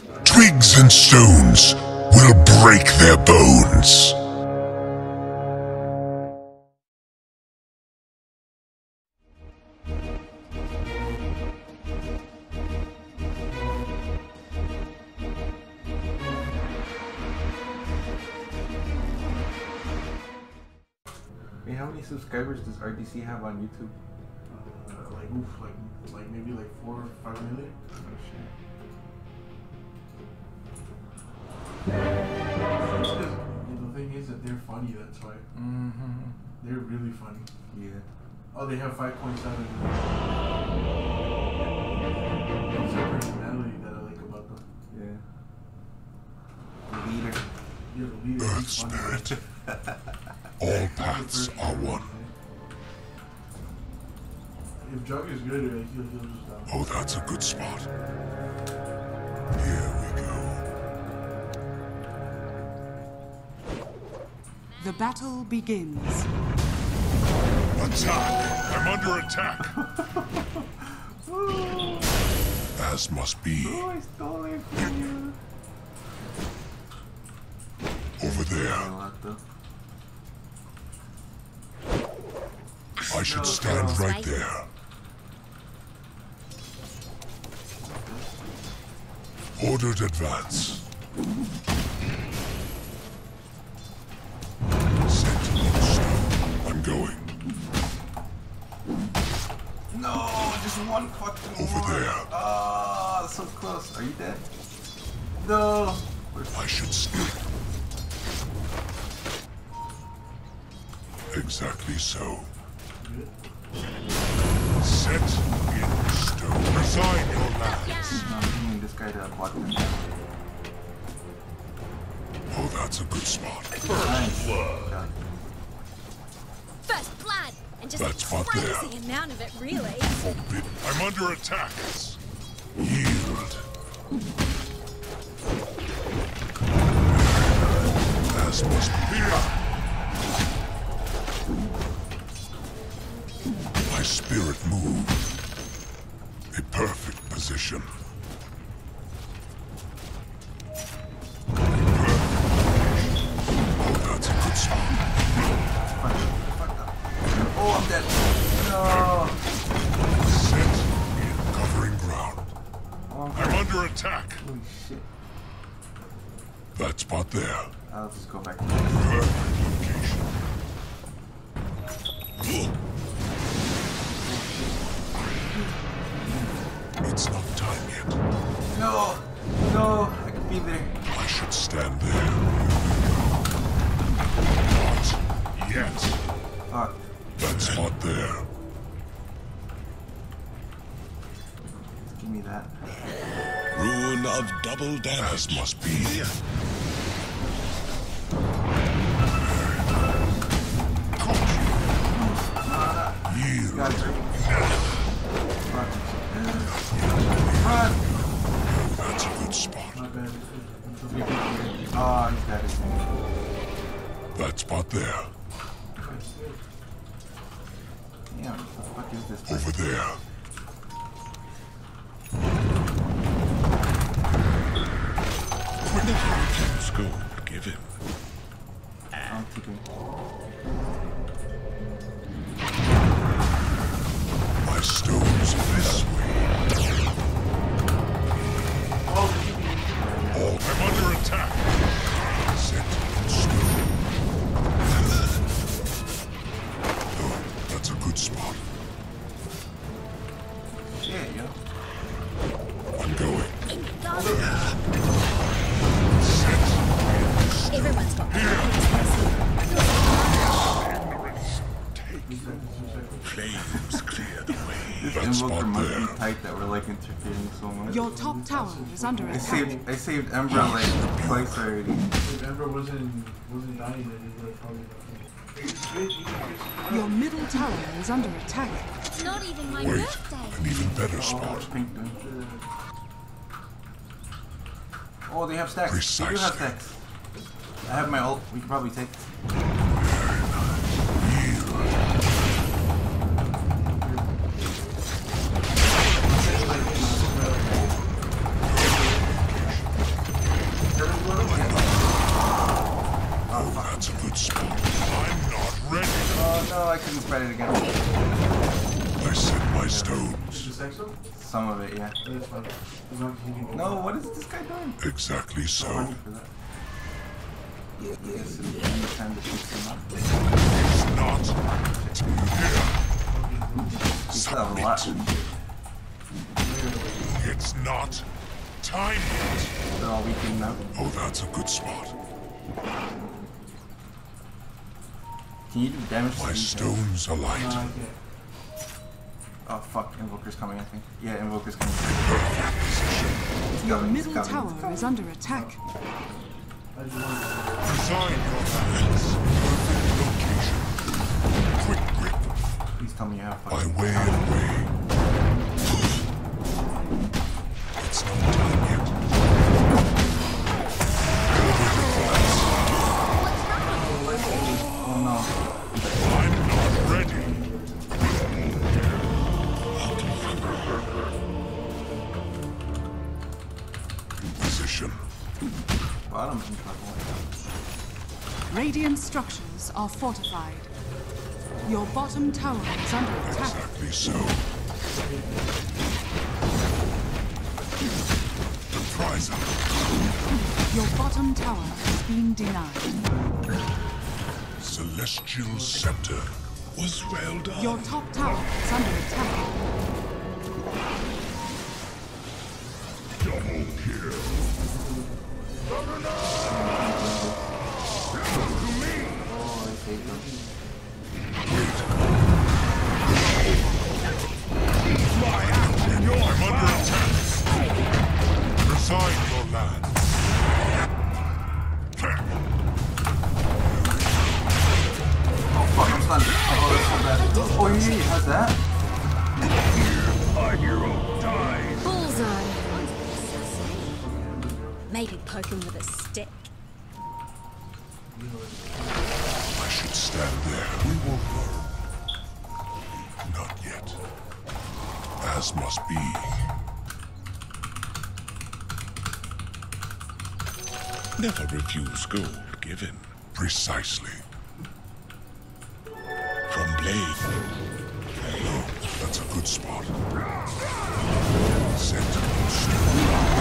Twigs and stones will break their bones. Hey, how many subscribers does RDC have on YouTube? Like maybe like 4 or 5 million. Oh shit. The thing is that they're funny, that's why. Mm-hmm. They're really funny. Yeah. Oh, they have 5.7. It's their personality that I like about them. Yeah. The leader. Yeah, the leader. Earth He's funny. Spirit. All paths are one. If Jug is good, he'll just Oh, that's a good spot. Here we go. The battle begins. Attack! I'm under attack! As must be. Oh, I stole it from you. Over there. I should stand right there. Ordered advance. Set in stone. I'm going. No, just one fucking Over more. there. Ah, so close. Are you dead? No. I should stand. Exactly so. Set in stone. Resign your lands. No, I'm bringing this guy to a button. Oh, that's a good spot. Nice. First blood, and just That's a what they crazy are. amount of it, really. Forbidden. I'm under attack. Yield. As must be. My spirit moved. A perfect position. Oh, that's a good spot. Oh, I'm dead. No. Set in covering ground. Oh, I'm under attack. holy shit. That spot there. I'll just go back to Perfect location. It's not time yet. No. No. I can be there. I should stand there. Not yet. Fuck. That spot there. Just give me that. Rune of double damage. As must be. Yield. Guys, run. That's a good spot. not bad. Oh, he's got his name. That spot there. Damn, what the fuck is this? Over there. Let's go. Give him. I'll take him. My stones this way. All I'm under attack. Set in stone. Oh, that's a good spot. Shit, yo. I'm going. Everyone's got Flames clear the way. This That invoker spot must there. be tight that we're like interfering so much. Your top tower is under attack. I saved Ember like twice already. If Ember wasn't dying, then he would have probably Your middle tower is under attack. It's not even my Wait, birthday. an even better Oh, spot. pink one. Oh, they have stacks. They do Precisely. have stacks. I have my ult. We can probably take it. section? Some of it, yeah. That's fine. As long as you can No, what is this guy doing? Exactly so. Money for that. Yes, and the time to fix him up. Not You still have a lot. It's not time yet. They're all weakened now. Oh, that's a good spot. Can you do damage to My these guys? stones alight. I can't. Oh fuck, Invoker's coming, I think. Yeah, Invoker's coming. Your middle tower is under attack. I just want to. Resign your lands. Location. Quick grip. Please tell me you have By fucking way and way. It's not time yet. Oh no. I'm not ready. Position. Bottom's in trouble. Radiant structures are fortified. Your bottom tower is under attack. Exactly so. Prize up. Your bottom tower has been denied. Celestial scepter was well done. Your top tower is under attack. Double kill. Oh, I hate them. I'm under attack. Resign your land. Oh fuck, I'm stunned. Oh, that's so bad. Oh, yeah, how's that? Our hero dies. Bullseye. Maybe poke him with a stick. I should stand there. We will learn. Not yet. As must be. Never refuse gold given. Precisely. From blade. Hello, that's a good spot. Sentinel stone.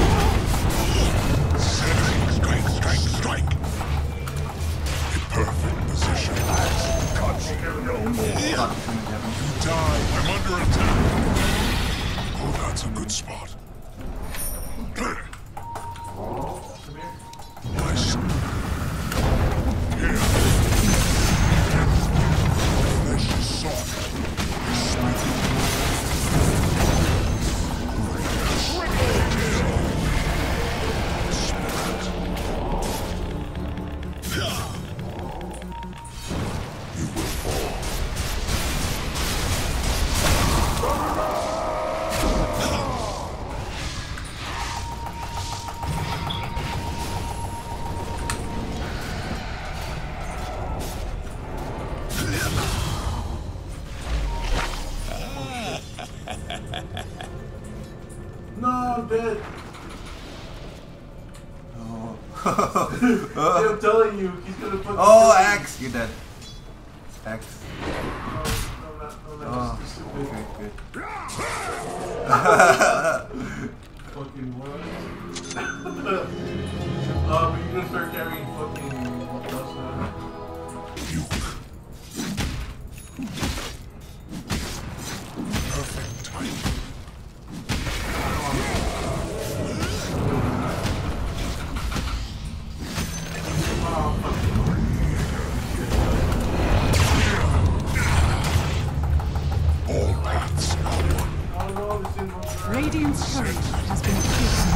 Sentinel strike, strike, strike. In perfect position. No more. You die. I'm under attack. Oh, that's a good spot. Nice. Here. Flesh is soft. You will fall. No, I'm dead. Oh. I'm telling you, he's gonna put. Oh, Axe! You're dead. Axe. No, Oh, that's stupid. okay, good. Fucking what? But you're gonna start carrying fucking dust now. Puke. Perfect timing. All paths are one. I don't know, this thing won't work. Radiant's turret has been killed.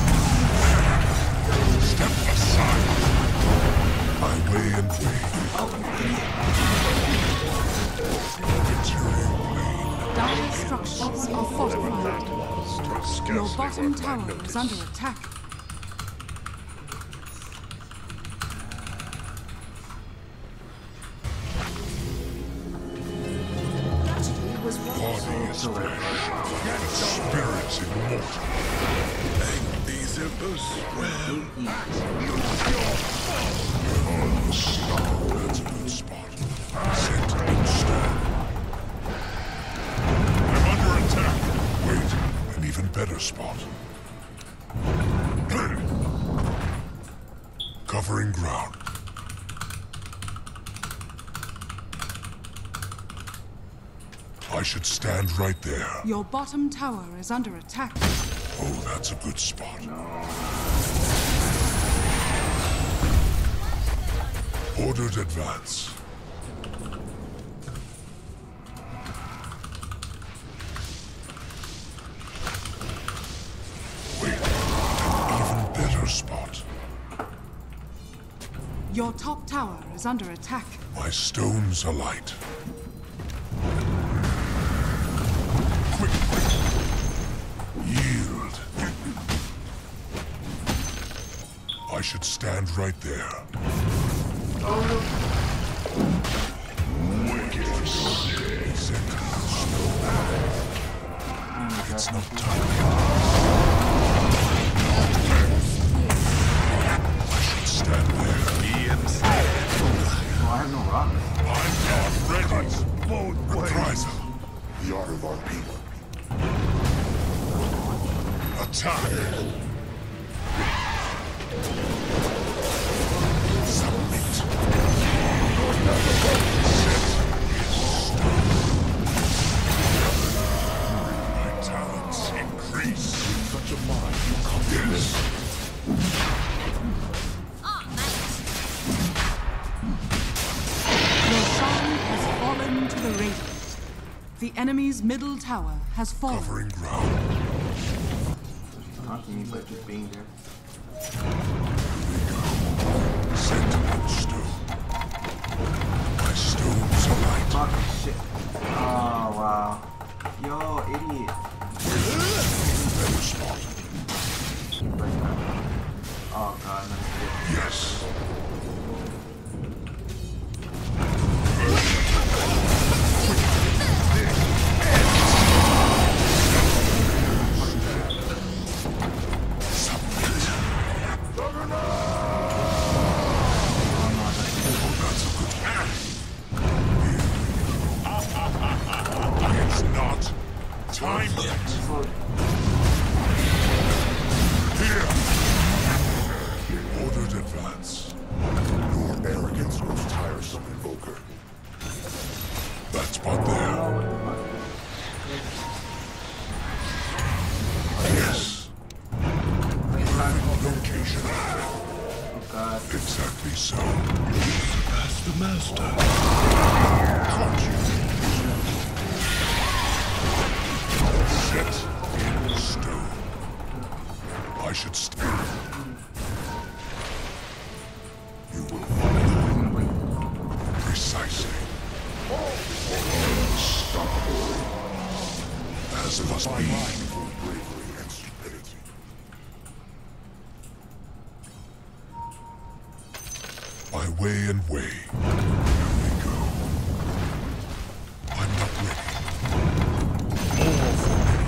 Step aside. My way and way. Material plane. Dire structures are fortified. Your bottom tower is under attack. Body is flesh. Spirit immortal. And these embers well. That's a good spot. Sentinel stand. I'm under attack. Wait. better spot. Covering ground. I should stand right there. Your bottom tower is under attack. Oh, that's a good spot. Ordered advance. Wait, an even better spot. Your top tower is under attack. My stones alight. Quick, quick. Yield. I should stand right there. It's not time. I should stand there. Oh, I have no rock. I'm not ready. Reprisal. The art of our people. Attack. Submit. My talents increase. Such a mind. Yes. Your song has fallen to the Radiant. The enemy's middle tower has fallen. Covering ground. Not me, but just being there. Sentinel stone. My stones alight. Fuck shit. Oh wow. Yo, idiot. Better spot. Oh god, nice. Yes. It's not time yet. Here. Ordered advance. Your arrogance grows tiresome, Invoker. That spot there. Yes. Perfect location. Oh god. Exactly so. That's the master. Caught you. Set in stone. I should stand. You will follow. Precisely. Unstoppable. As must be for bravery and stupidity. My way and way. Here we go. I'm not ready. All for me.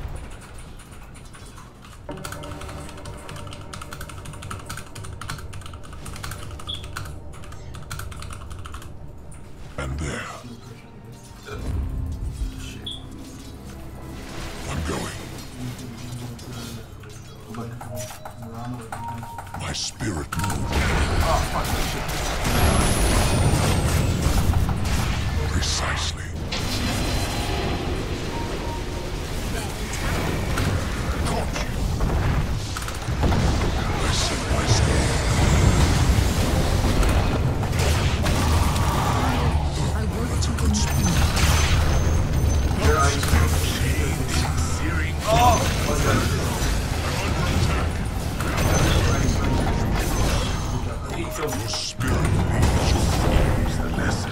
And there. I'm going. My spirit moves. Precisely. Caught you. I set my stone. That's a good spot. Your spirit needs the lesson.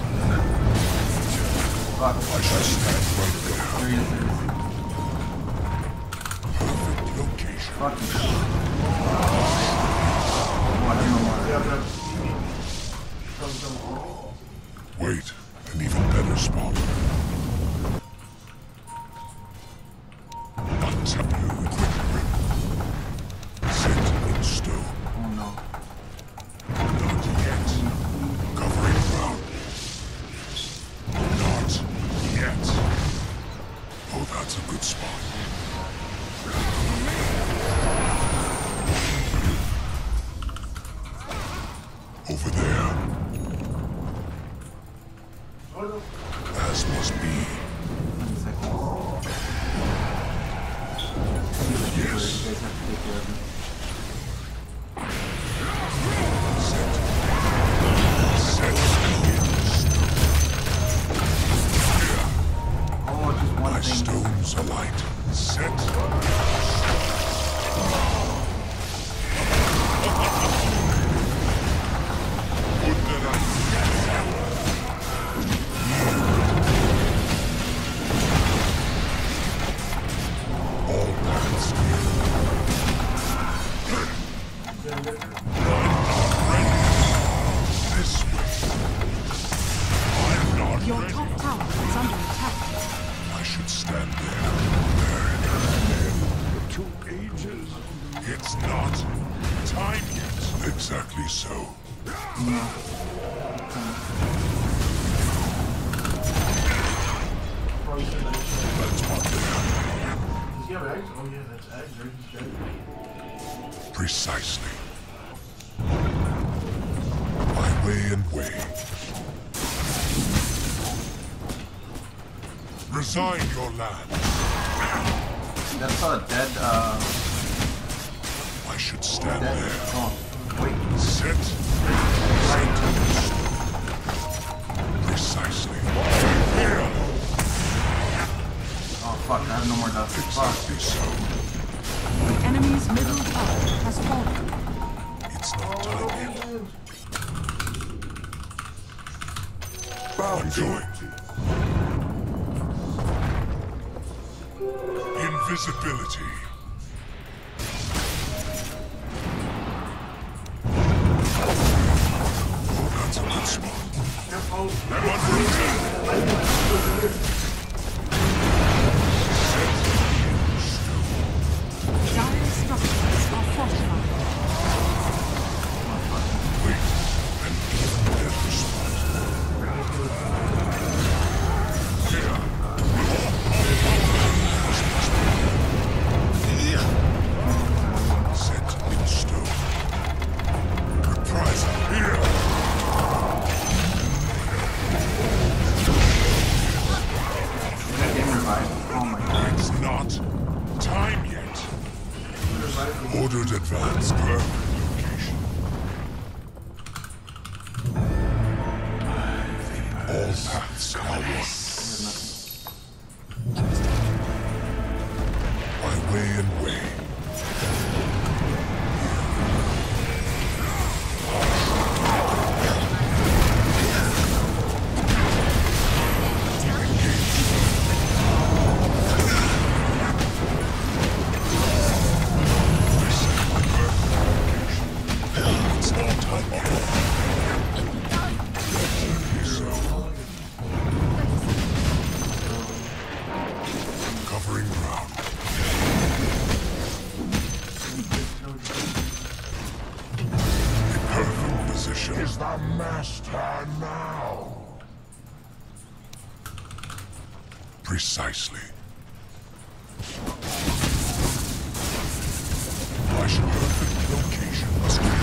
I shall stand right there. Perfect location. Fuck you. Oh, I don't know why. Wait, an even better spot. Untap you, quick grip. Set in stone. Oh no. Not yet. As must be. 20 seconds. You guys have to take care of me. Oh, just one My thing. stones alight. Set. Would that all paths this way. I'm not Your ready. top tower is under attack. I should stand there. Two ages. It's not time yet. Exactly so. That's what they are. Does he have eggs? Oh yeah, that's eggs. Right? He's dead. Precisely. My way and way. Resign your land. That's a dead, I should stand dead. there. Oh, wait. Sit. Precisely. Here. Oh, fuck, I have no more dust. Fuck. Exactly so. The enemy's middle tower has fallen. It's not time yet. Bound to it. Invisibility. Oh, that's a good spot. I'm under attack. Dire structures are fortified. Wait, an even better spot. Set in stone. Reprisal here. That game revived. Oh my god. It's not time yet. Ordered advance perfect location. All paths are one. My way and way. It's not time yet. So. Covering ground. Perfect position. Is the master now? Precisely. I should perfect location must be.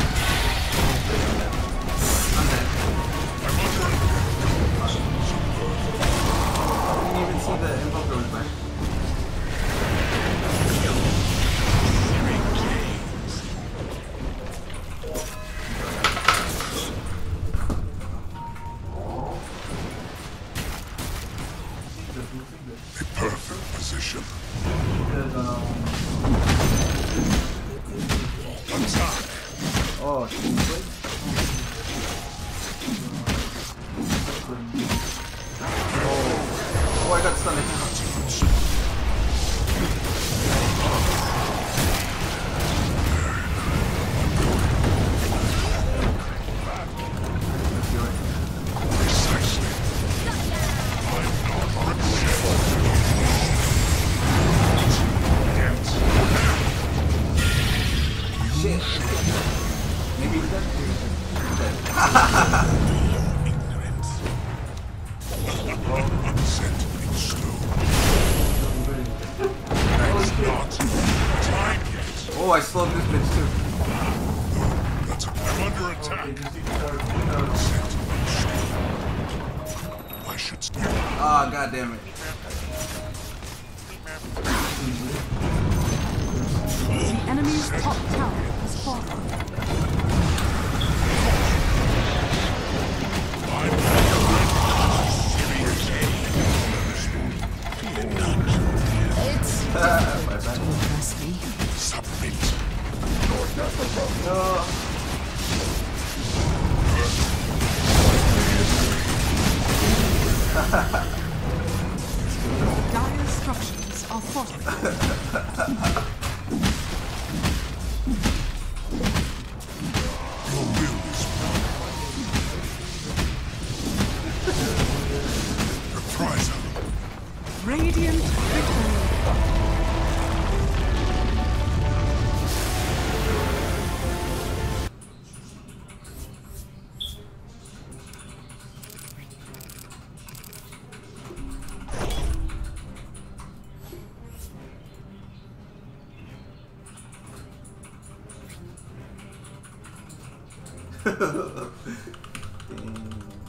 I'm under attack. I didn't even see the info goes back. A perfect position. Attack. Oh, shit. Oh, I got stunned. Precisely. I'm not ready yet. Shit. Maybe he's dead. Ignorance. Set in stone. It's not time yet. Oh, I slowed this bitch too. I'm under attack. Set in stone. I should stay. Ah, god damn it. The enemy's top tower has fallen. It's trust me. Submit. Dire structures are fortified. Your will is reprisal. Radiant victory. Damn.